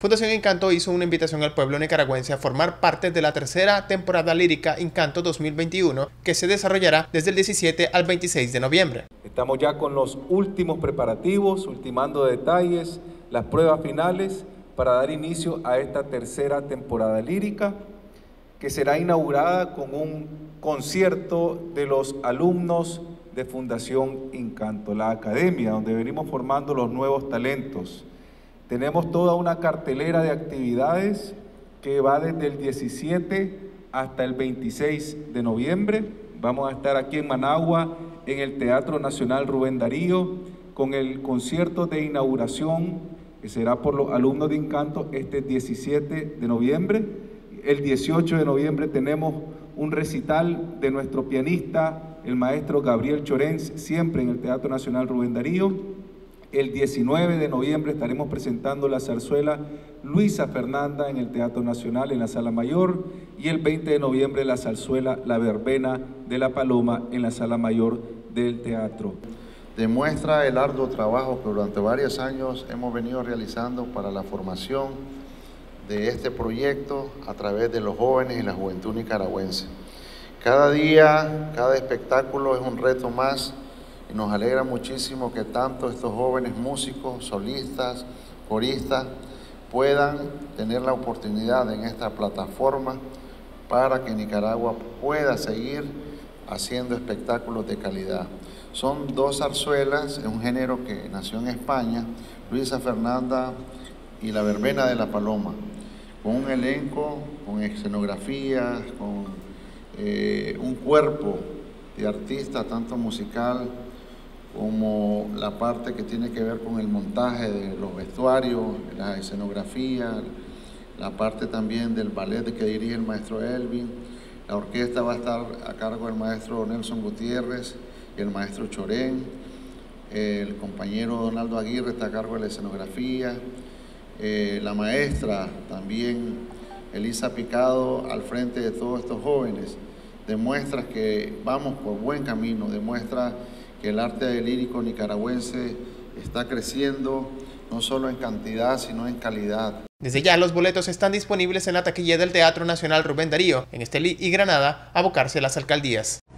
Fundación Encanto hizo una invitación al pueblo nicaragüense a formar parte de la tercera temporada lírica Encanto 2021, que se desarrollará desde el 17 al 26 de noviembre. Estamos ya con los últimos preparativos, ultimando detalles, las pruebas finales para dar inicio a esta tercera temporada lírica, que será inaugurada con un concierto de los alumnos de Fundación Encanto, la academia donde venimos formando los nuevos talentos. Tenemos toda una cartelera de actividades que va desde el 17 hasta el 26 de noviembre. Vamos a estar aquí en Managua, en el Teatro Nacional Rubén Darío, con el concierto de inauguración, que será por los alumnos de Encanto este 17 de noviembre. El 18 de noviembre tenemos un recital de nuestro pianista, el maestro Gabriel Chorenz, siempre en el Teatro Nacional Rubén Darío. El 19 de noviembre estaremos presentando la zarzuela Luisa Fernanda en el Teatro Nacional en la Sala Mayor, y el 20 de noviembre la zarzuela La Verbena de la Paloma en la Sala Mayor del Teatro. Demuestra el arduo trabajo que durante varios años hemos venido realizando para la formación de este proyecto a través de los jóvenes y la juventud nicaragüense. Cada día, cada espectáculo es un reto más. Y nos alegra muchísimo que tanto estos jóvenes músicos, solistas, coristas, puedan tener la oportunidad en esta plataforma para que Nicaragua pueda seguir haciendo espectáculos de calidad. Son dos zarzuelas, es un género que nació en España, Luisa Fernanda y La Verbena de la Paloma, con un elenco, con escenografías, con un cuerpo de artistas, tanto musical como la parte que tiene que ver con el montaje de los vestuarios, la escenografía, la parte también del ballet que dirige el maestro Elvin. La orquesta va a estar a cargo del maestro Nelson Gutiérrez y el maestro Chorén. El compañero Donaldo Aguirre está a cargo de la escenografía. La maestra también, Elisa Picado, al frente de todos estos jóvenes. Demuestra que vamos por buen camino, demuestra que el arte lírico nicaragüense está creciendo no solo en cantidad, sino en calidad. Desde ya los boletos están disponibles en la taquilla del Teatro Nacional Rubén Darío, en Estelí y Granada, abocarse a las alcaldías.